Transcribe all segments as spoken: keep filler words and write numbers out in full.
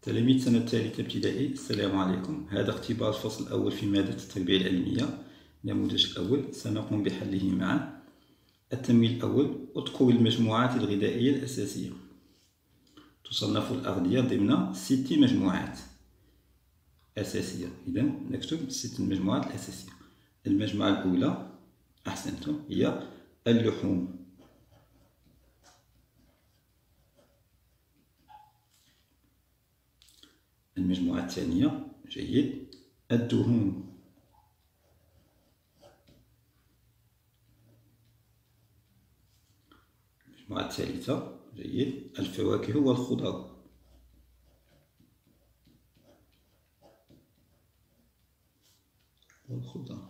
تلاميذ سنة الثالثة ابتدائي، السلام عليكم. هذا اختبار الفصل الأول في مادة التربية العلمية. النموذج الأول سنقوم بحله معا. التمرين الأول: اذكر المجموعات الغذائية الأساسية. تصنف الأغذية ضمن ست مجموعات أساسية. إذا نكتب ست المجموعات الأساسية. المجموعة الأولى أحسنتم هي اللحوم. المجموعة الثانية جيد الدهون. المجموعة الثالثة جيد الفواكه والخضر. والخضر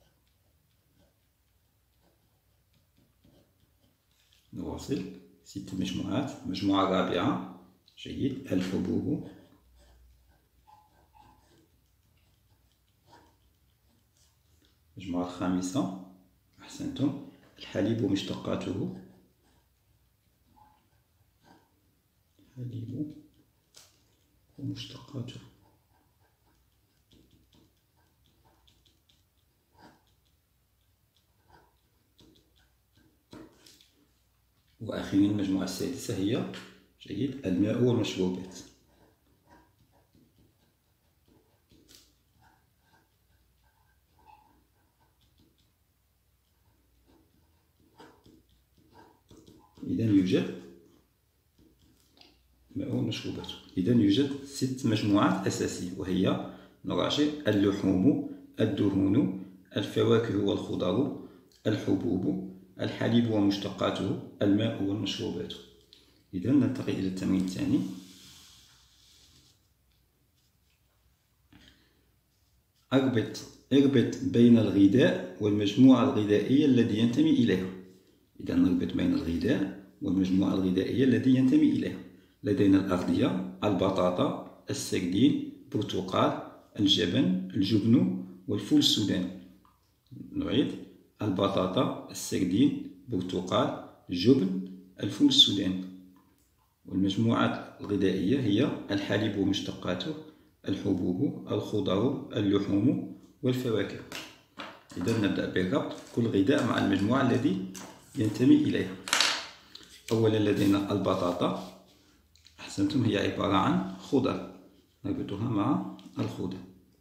نواصل ست مجموعات. المجموعة الرابعة جيد الحبوب. المجموعة الخامسة أحسنتم الحليب ومشتقاته. الحليب ومشتقاته. وأخيرا المجموعة السادسة هي جيد الماء والمشروبات. إذا يوجد ماء والمشروبات. إذا يوجد ست مجموعات أساسية، وهي نراجع: اللحوم، الدهون، الفواكه والخضر، الحبوب، الحليب ومشتقاته، الماء والمشروبات. إذا ننتقل إلى التمرين الثاني. اربط اربط بين الغذاء والمجموعة الغذائية الذي ينتمي إليها. إذا نربط بين الغذاء والمجموعة الغذائية الذي ينتمي إليها. لدينا الأغذية: البطاطا، السردين، البرتقال، الجبن، الجبن والفول السوداني. نعيد: البطاطا، السردين، البرتقال، الجبن، الفول السوداني. والمجموعات الغذائية هي الحليب ومشتقاته، الحبوب، الخضر، اللحوم والفواكه. إذا نبدأ بالربط كل غذاء مع المجموعة الذي ينتمي إليها. أولا لدينا البطاطا أحسنتم هي عبارة عن خضر، نربطها مع الخضر.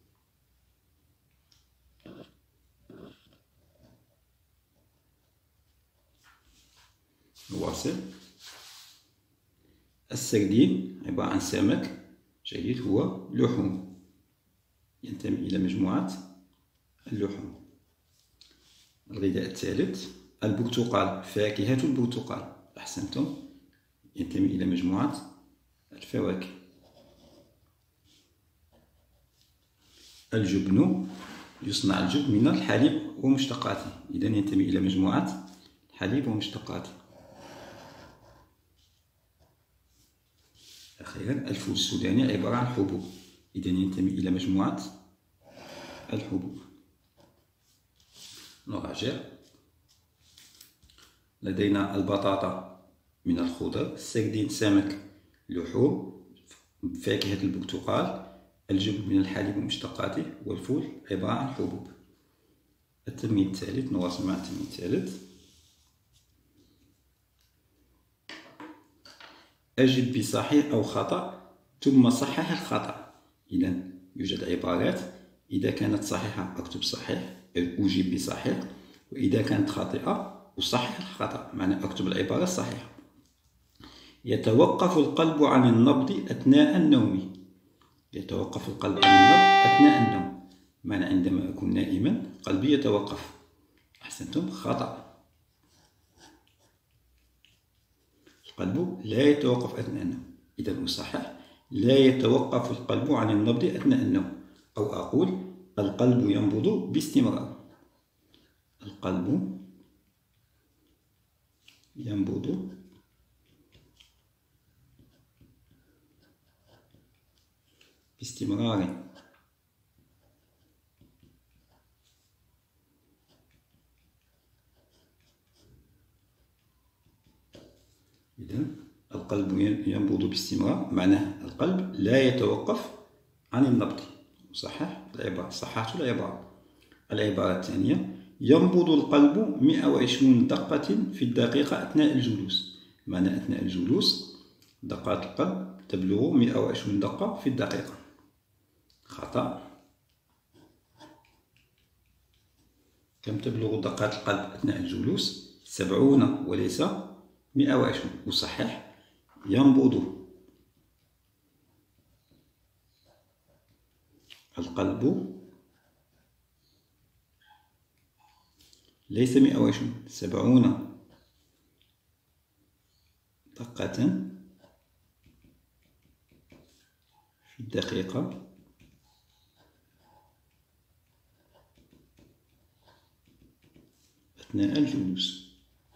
نواصل: السردين عبارة عن سمك جيد هو لحوم، ينتمي إلى مجموعة اللحوم. الغذاء الثالث البرتقال، فاكهة البرتقال أحسنتم ينتمي إلى مجموعة الفواكه. الجبن يصنع الجبن من الحليب ومشتقاته، إذا ينتمي إلى مجموعة الحليب ومشتقاته. أخيرا الفول السوداني عبارة عن حبوب، إذا ينتمي إلى مجموعة الحبوب. نراجع: لدينا البطاطا من الخضر، السردين سمك، لحوم، فاكهة البرتقال، الجبن من الحليب ومشتقاته، والفول عبارة عن حبوب. التمرين الثالث نواصل مع التمرين الثالث. أجب بصحيح أو خطأ ثم صحح الخطأ. إذا يوجد عبارات: إذا كانت صحيحة أكتب صحيح أجيب بصحيح، وإذا كانت خاطئة أصحح الخطأ، معنى أكتب العبارة الصحيحة. يتوقف القلب عن النبض أثناء النوم. يتوقف القلب عن النبض أثناء النوم، معنى عندما أكون نائما قلبي يتوقف. أحسنتم خطأ، القلب لا يتوقف أثناء النوم. إذا أصحح: لا يتوقف القلب عن النبض أثناء النوم، أو أقول القلب ينبض باستمرار. القلب ينبض باستمرار. إذا القلب ينبض باستمرار معناه القلب لا يتوقف عن النبض. صحح العبارة، صححت العبارة. العبارة الثانية: ينبض القلب مئة وعشرين دقة في الدقيقة أثناء الجلوس. معنى أثناء الجلوس دقات القلب تبلغ مئة وعشرين دقة في الدقيقة. خطأ. كم تبلغ دقات القلب أثناء الجلوس؟ سبعون وليس مئة وعشرين. أصحح: ينبض القلب ليس مئة وعشرين، سبعون دقة في الدقيقة أثناء الجلوس.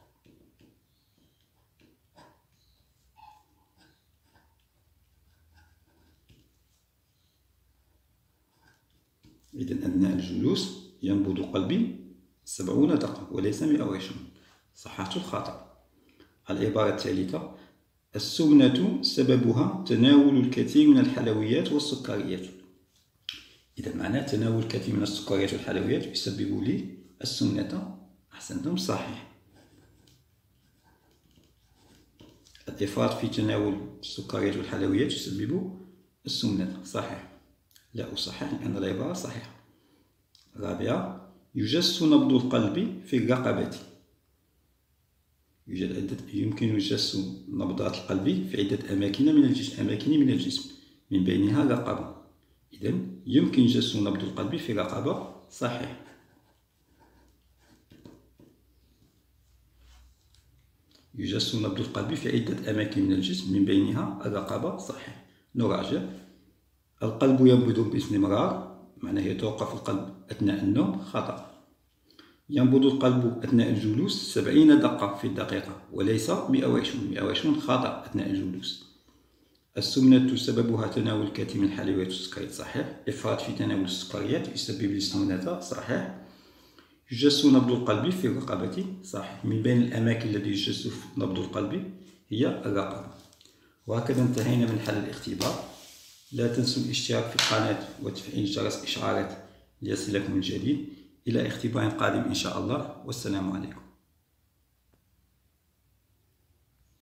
إذن أثناء الجلوس ينبض قلبي سبعون دقة وليس مئة وعشرين. صححت الخطأ. العبارة الثالثة: السمنة سببها تناول الكثير من الحلويات والسكريات. إذا معناه تناول الكثير من السكريات والحلويات يسبب لي السمنة. أحسنتم، صحيح. الإفراط في تناول السكريات والحلويات يسبب السمنة. صحيح. لا أصحح لأن العبارة صحيحة. الرابعة: يجس نبض القلب في الرقبة. يوجد عدة يمكن جس نبضات القلب في عدة أماكن من الجسم أماكن من الجسم من بينها الرقبة. إذن يمكن جس نبض القلب في الرقبة. صحيح. يجس نبض القلب في عدة أماكن من الجسم من بينها الرقبة. صحيح. نراجع: القلب ينبض باستمرار معناه يتوقف القلب أثناء النوم. خطأ. ينبض القلب أثناء الجلوس سبعين دقة في الدقيقة وليس مئة وعشرين. مئة وعشرين خطأ أثناء الجلوس. السمنة سببها تناول الكثير من الحلويات والسكريات. صحيح. إفراط في تناول السكريات يسبب لي السمنة. صحيح. يجس نبض القلب في الرقبة. صحيح. من بين الأماكن التي يجس نبض القلب هي الرقبة. وهكذا انتهينا من حل الاختبار. لا تنسوا الاشتراك في القناة وتفعيل جرس إشعارات ليصلكم الجديد. إلى اختبار قادم إن شاء الله، والسلام عليكم.